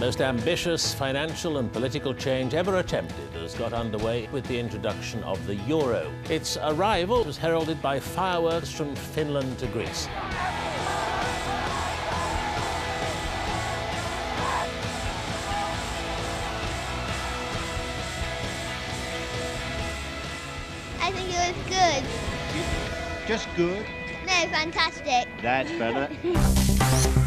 most ambitious financial and political change ever attempted has got underway with the introduction of the euro. Its arrival was heralded by fireworks from Finland to Greece. I think it was good. Just good? No, fantastic. That's better.